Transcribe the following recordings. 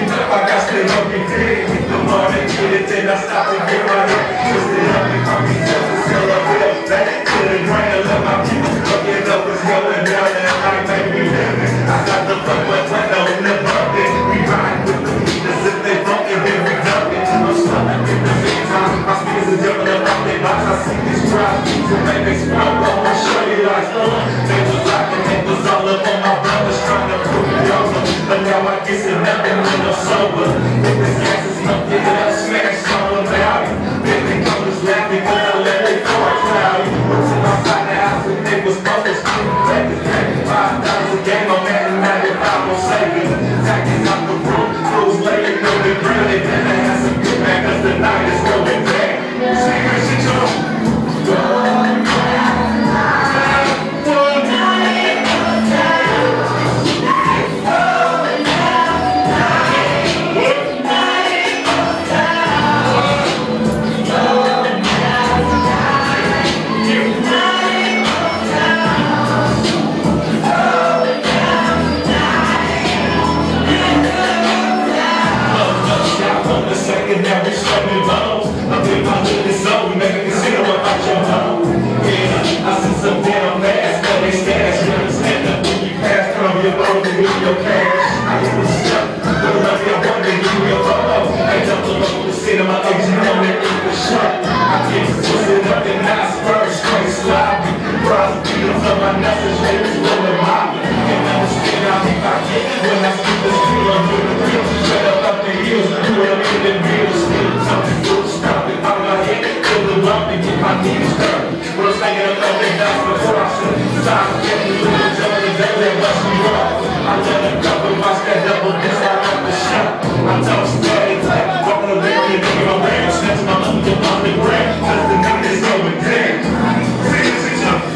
I got to hope you did. The more they get it, then I stop and get my head twisted up and call me Celly Cel. I feel back to the grain and let my people looking up what's going down and I make me living. I got the fuck with window in the bucket. We ride with the beat as if they funkin', then we dump it. I'm slumming in the meantime. My speakers are jumping up off their box. I see these drive beats and make they sprout. I wanna show you like they was locking, it was all up on my brothers trying to prove me over. But now I guess it nothing when I'm sober. If the gas is up, get it up, smash all about it. Then they come just laughing cause I let they car cloudy. Went to my side the house and they was bumpers. Back to $5 a game, I'm at it, now if I won't save it. Tacking out the room, clothes laying on the ground. They better have some good back cause the night is going back. See her, she told your cash. I get the stuff, but I love you, I want to give me a photo. I jump along the seat of my legs, you know that it was shut. I get twisted up and I spur straight sloppy. Bras beaters on my nuts and shapes rolling moppy. And understand how deep I get when I speak the street. I'm doing the real, straight up the heels, do it up in the real still. Something good, stop it out my head, feel the lump and get my knees dirty. When I'm staying up on the dust before I should stop, get me with the jump and they let bust me off. I let them cover my stand double this I got the shot. I don't stay tight, walking the baby and thinking my way. Snatch my money on the ground, cause the night is going down. See this is up.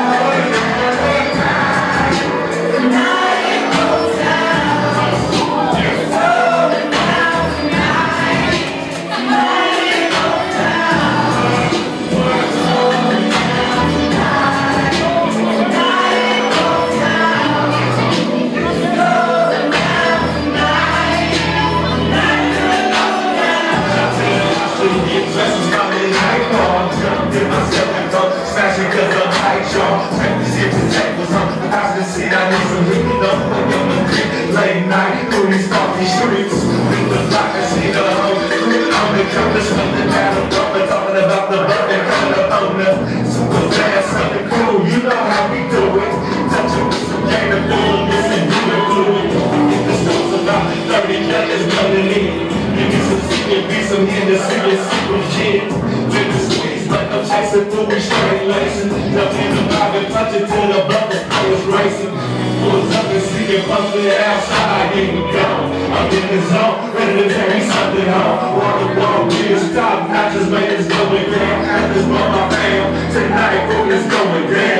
Smashing cause I'm tight, y'all. Practice if the tables on the house and see I need some heat. Don't put on the creek. Late night through these funky streets. We was like I see the whole creek on the cover. Something out of rubber, talking about the button coming up on the super fast, something cool. You know how we do it. Touching with some game of food, missing you and fluid. Get the stores about 30 letters running in. Give me some secret, be some Hennessy and secret shit. Live the squeeze like I'm chasing through we straight lacing. Jump in the vibe and punch it till the bubbles was racing. Pulls up and see it busting outside, here we go. I'm in the zone, ready to carry something home. Wall to wall, real stop, not just make this going down. I just want my fam, tonight food is going down.